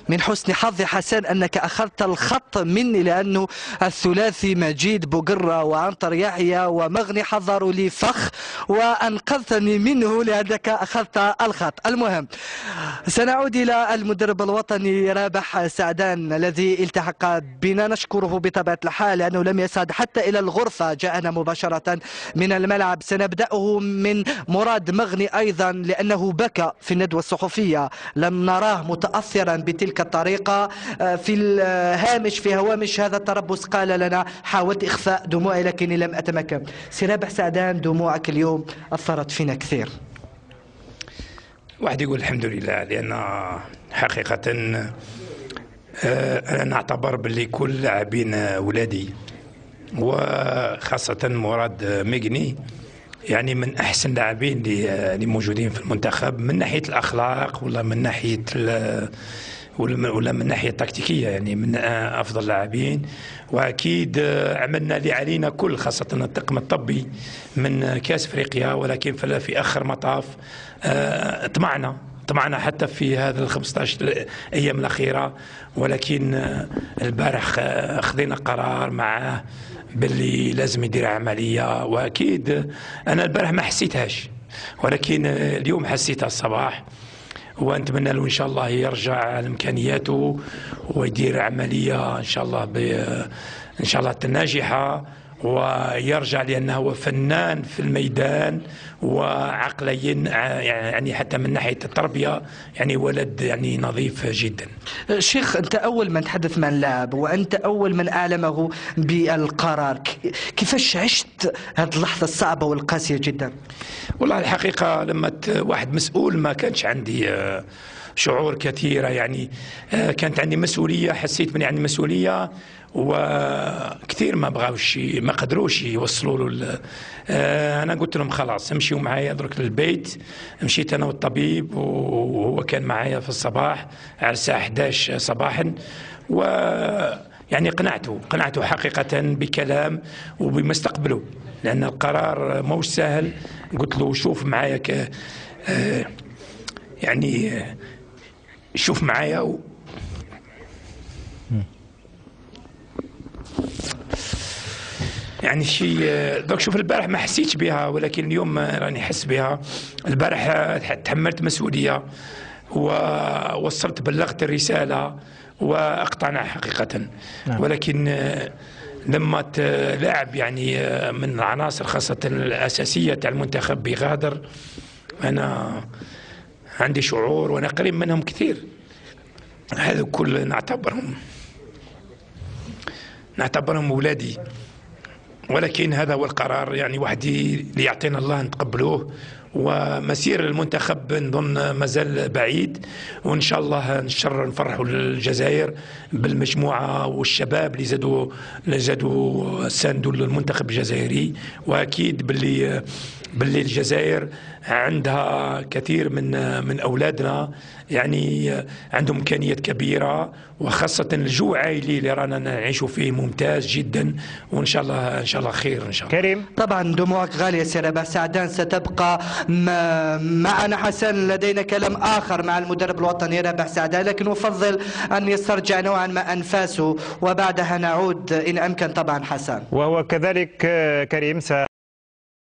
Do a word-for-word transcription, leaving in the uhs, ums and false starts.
من حسن حظ حسن أنك أخذت الخط مني، لأنه الثلاثي مجيد بقرة وعنتر يحيى ومغني حضروا لي فخ وأنقذتني منه لأنك أخذت الخط. المهم سنعود إلى المدرب الوطني رابح سعدان الذي التحق بنا، نشكره بطبيعة الحال لأنه لم يصعد حتى إلى الغرفة، جاءنا مباشرة من الملعب. سنبدأه من مراد مغني أيضا لأنه بكى في الندوة الصحفية، لم نراه متأثرا بتلك الطريقة في الهامش في هوامش هذا التربص قال لنا حاولت إخفاء دموعي لكني لم أتمكن. سي رابح سعدان، دموعك اليوم أثرت فينا كثير. واحد يقول الحمد لله، لأن حقيقة أنا نعتبر باللي كل لاعبين ولادي وخاصة مراد مغني يعني من أحسن اللاعبين اللي موجودين في المنتخب من ناحية الأخلاق ولا من ناحية ولا من ناحية التكتيكية، يعني من أفضل اللاعبين. وأكيد عملنا اللي علينا كل، خاصة الطاقم الطبي من كأس أفريقيا، ولكن في آخر مطاف طمعنا طمعنا حتى في هذا ال خمسطاش أيام الأخيرة، ولكن البارح خذينا قرار معاه باللي لازم يدير عملية. وأكيد أنا البارح ما حسيتهاش، ولكن اليوم حسيتها الصباح، ونتمنى له ان شاء الله يرجع على امكانياته ويدير عمليه ان شاء الله ب ان شاء الله ناجحه ويرجع، لانه هو فنان في الميدان وعقليا يعني حتى من ناحيه التربيه يعني ولد يعني نظيف جدا. شيخ، انت اول من تحدث مع اللاعب وانت اول من اعلمه بالقرار، كيفاش عشت هذه اللحظه الصعبه والقاسيه جدا؟ والله الحقيقه لما واحد مسؤول ما كانش عندي شعور كثيره، يعني كانت عندي مسؤوليه، حسيت من عندي مسؤوليه وكثير ما بغاوش ما قدروش يوصلوا له. انا قلت لهم خلاص امشيوا معايا درك للبيت. مشيت انا والطبيب وهو كان معايا في الصباح على الساعه إحدى عشرة صباحا، و يعني قنعته قنعته حقيقه بكلام وبمستقبله، لان القرار موش سهل. قلت له شوف معايا ك يعني شوف معايا و... يعني شيء دوك شوف البارح ما حسيتش بها، ولكن اليوم راني حس بها. البارح تحملت مسؤولية ووصلت بلغت الرسالة واقتنع حقيقة. نعم. ولكن لما لاعب يعني من العناصر خاصة الأساسية تاع المنتخب بيغادر، أنا عندي شعور وأنا قريب منهم كثير. هذا كل نعتبرهم نعتبرهم أولادي، ولكن هذا هو القرار. يعني واحد اللي يعطينا الله نتقبلوه، ومسير المنتخب نظن مازال بعيد، وان شاء الله نشر نفرحوا الجزائر بالمجموعه والشباب اللي زادوا اللي زادوا ساندوا المنتخب الجزائري. واكيد باللي باللي الجزائر عندها كثير من من اولادنا يعني عندهم امكانيات كبيره، وخاصه الجو عائلي اللي رانا نعيشوا فيه ممتاز جدا، وان شاء الله ان شاء الله خير ان شاء الله. كريم، طبعا دموعك غاليه سي رابح سعدان، ستبقى معنا حسن. لدينا كلام اخر مع المدرب الوطني رابح سعدان، لكن افضل ان يسترجع نوعا ما انفاسه وبعدها نعود ان امكن طبعا حسن. وهو كذلك كريم.